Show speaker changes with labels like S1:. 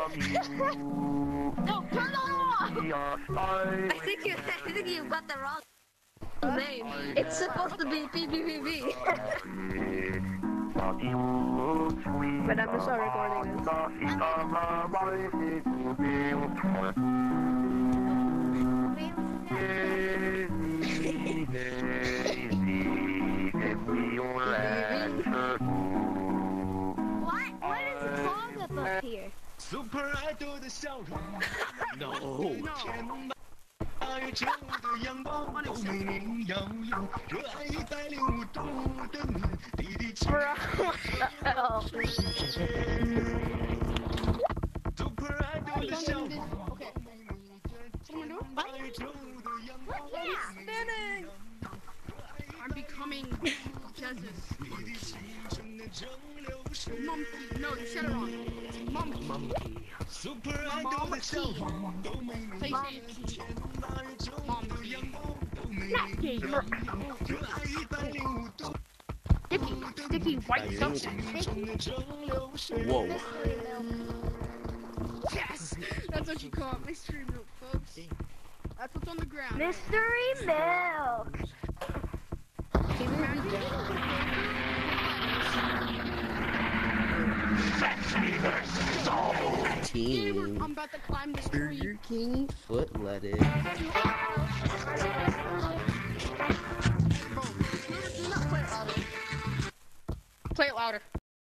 S1: No, turn it off! I think you got the wrong name. It's supposed to be pbbv. But I'm just not recording What is the song up here?
S2: Super Idol 的笑容 ，No， 爱着的阳光都没你耀眼，热爱105度的你，滴滴青春。Super Idol 的笑容。爱着的阳光。
S3: I'm becoming Jesus. Monkey. No, you said it wrong. It's monkey.
S2: Super Idol 的笑容都没你耀眼，热爱105度。
S3: Sticky white substance.
S4: Whoa.
S3: Yes! That's what you call mystery milk, folks. That's what's on the ground.
S1: Mystery milk!
S4: Team
S3: I'm about to climb this tree.
S4: Burger King foot lettuce.
S3: Play it louder.